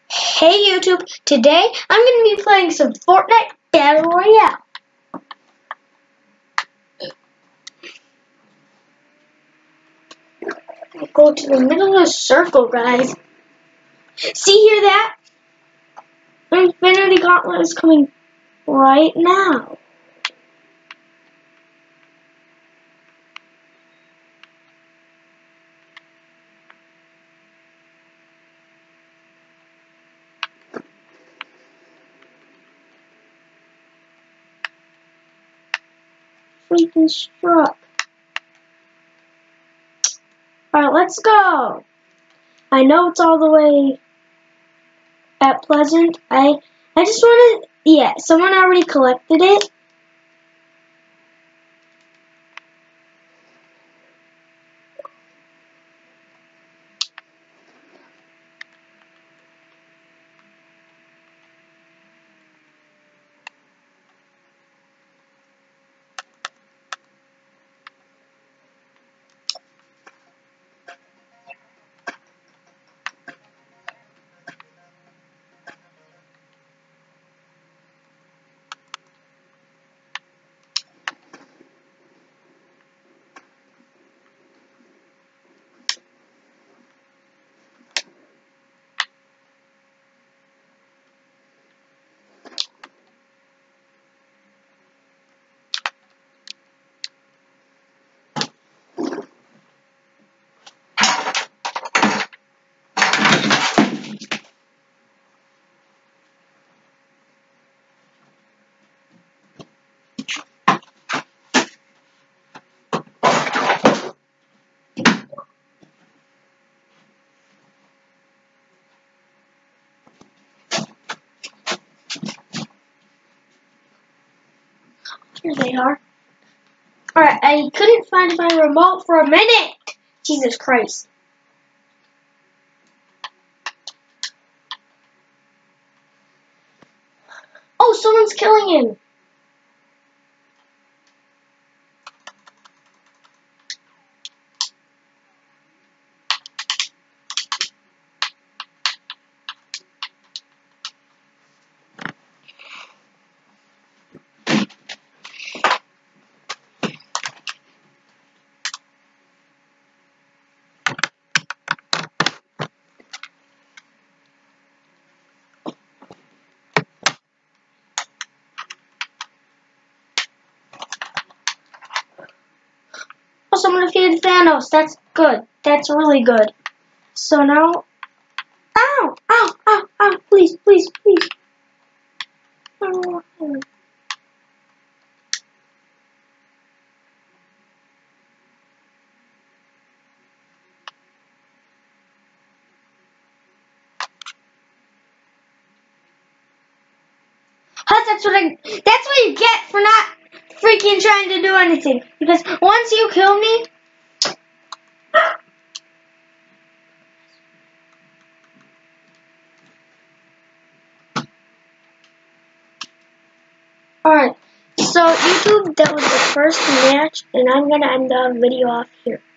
Hey YouTube, today I'm going to be playing some Fortnite Battle Royale. I'll go to the middle of the circle, guys. See here that? Infinity Gauntlet is coming right now. Freaking struck. Alright, let's go. I know it's all the way at Pleasant. I just want to, yeah, someone already collected it. Here they are. Alright, I couldn't find my remote for a minute. Jesus Christ. Oh, someone's killing him. Oh, someone defeated Thanos. That's good. That's really good. So now... Ow! Ow! Ow! Ow! Please, please, please. Oh. That's what you get for not freaking trying to do anything. Because once you kill me... Alright, so YouTube, that was the first match, and I'm going to end the video off here.